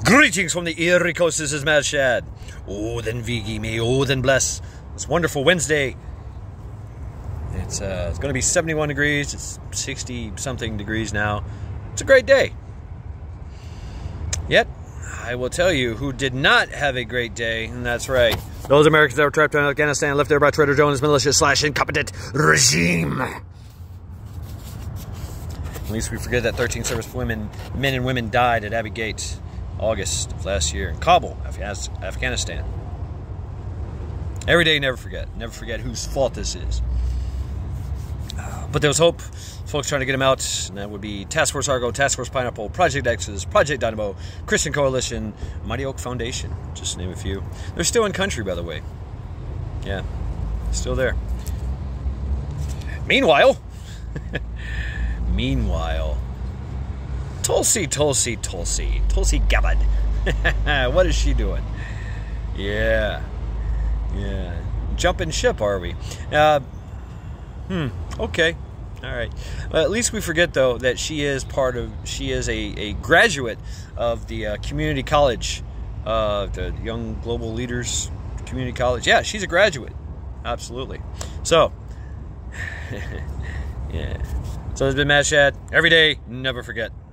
Greetings from the Erie Coast. This is Mad Shad. Oh, then Vigi, may oh, then bless this wonderful Wednesday. It's going to be 71 degrees. It's 60-something degrees now. It's a great day. Yet, I will tell you who did not have a great day, and that's right. Those Americans that were trapped in Afghanistan, left there by Trader Joe's militia / incompetent regime. At least we forget that 13 service men and women died at Abbey Gate, August of last year, in Kabul, Afghanistan. Every day, never forget. Never forget whose fault this is. But there was hope. Folks trying to get them out, and that would be Task Force Argo, Task Force Pineapple, Project Exodus, Project Dynamo, Christian Coalition, Mighty Oak Foundation, just to name a few. They're still in country, by the way. Yeah, still there. Meanwhile, Tulsi Gabbard. What is she doing? Yeah. Jumping ship, are we? Okay. All right. Well, at least we forget, though, that she is a graduate of the community college, the Young Global Leaders Community College. Yeah, she's a graduate. Absolutely. So, yeah. So it's been Mad Shad. Every day, never forget.